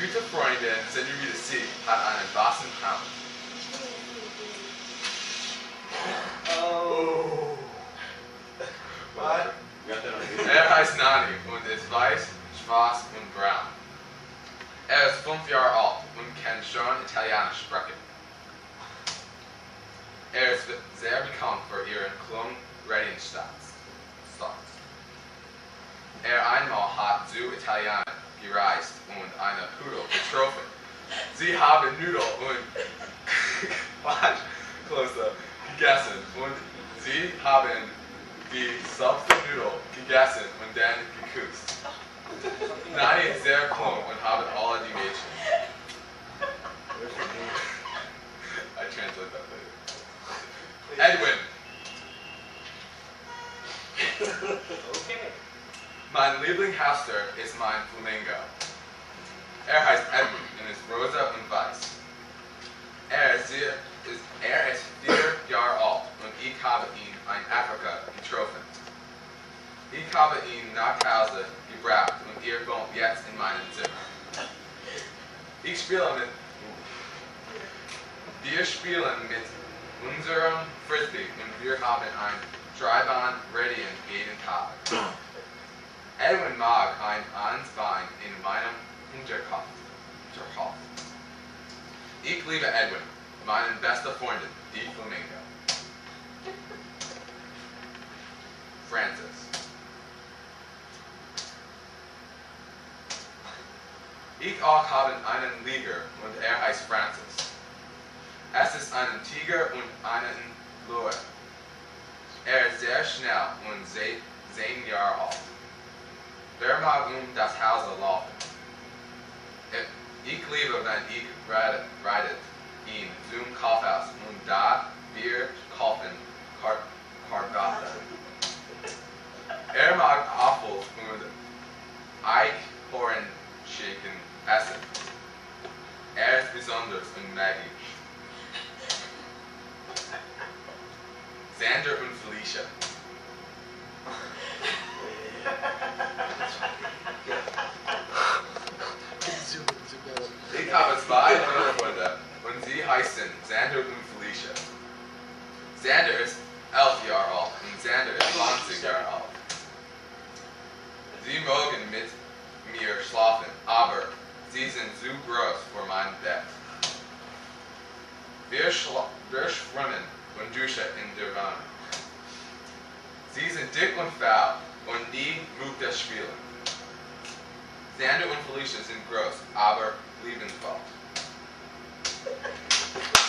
gute Freundin sind wieder sie, hat einen wassen Traum. Oh. Was? Heißt Nani und ist weiß, schwarz und braun. Ist 5 Jahre alt und kann schon Italienisch sprechen. Ist sehr bekannt für ihren Klum-Redding-Stars. Einmal hat zu Italien gereist und eine Pudel getroffen. Sie haben Nudeln und Kloster gegessen und sie haben die selbste Nudel gegessen und dann geküsst. Nani ist sehr klug und haben alle die Mädchen. I translate that later. Edwin. Okay. Mein Ds Haustier ist mein Flamingo. Heißt Edwin und ist rosa und weiß. Ist 4 Jahre alt und ich habe ihn in Afrika getroffen. Ich habe ihn nach Hause gebracht und wohnt jetzt in meinem Zimmer. Wir spielen mit unserem Frisbee und wir haben ein Dreibahn-Radien jeden Tag. Edwin mag ein Ansbein in meinem Hinterkopf. Ich liebe Edwin, meinen besten Freundin, die Flamingo. Francis. Ich auch habe einen Liger und heißt Francis. Es ist ein Tiger und einen Löwe. Ist sehr schnell und 10 Jahre alt. Wer mag das Haus laufen? Ich liebe, wenn ich reitet ihn zum Kaufhaus und da wir kaufen Karbata. Mag Apfel und Eichhornschinken essen. Ist besonders und Maggie. Xander und Felicia. Ich habe 2 Freunde und sie heißen Xander und Felicia. Xander ist 11 Jahre alt und Xander ist 20 Jahre alt. Sie mögen mit mir schlafen, aber sie sind zu groß für mein Bett. Wir schwimmen und duschen in der Wanne. Sie sind dick und faul und nie müde spielen. Xander und Felicia sind groß, aber liebevoll.